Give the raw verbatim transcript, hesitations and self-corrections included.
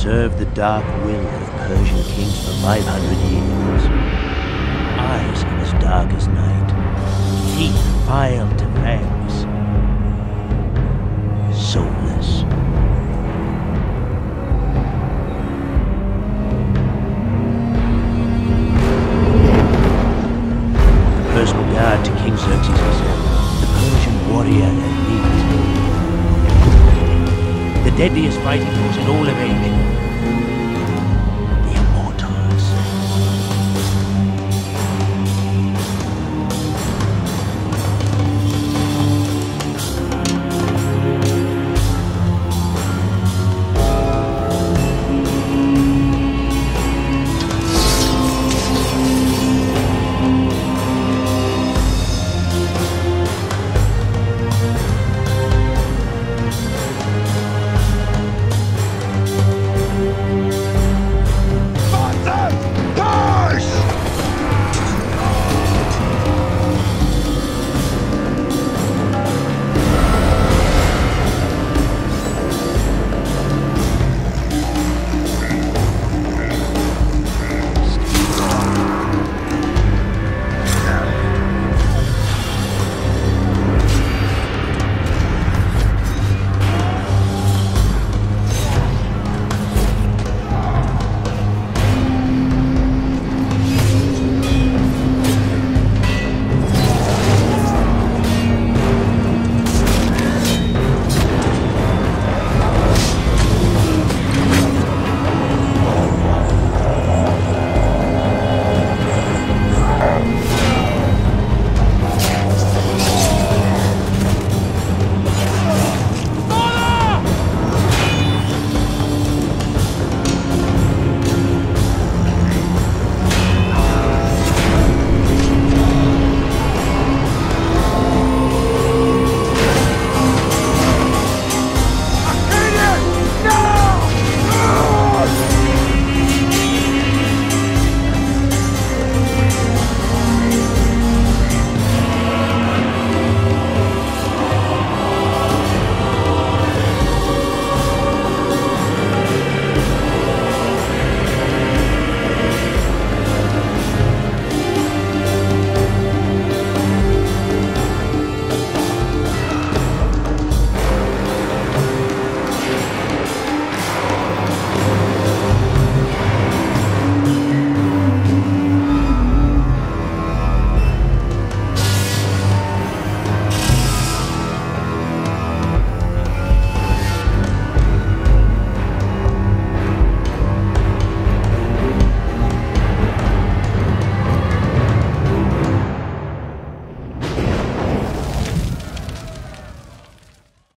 served the dark will of Persian kings for five hundred years. Eyes as dark as night, teeth filed to fangs, soulless. The personal guard to King Xerxes himself, the Persian warrior elite. The deadliest fighting force in all of Asia.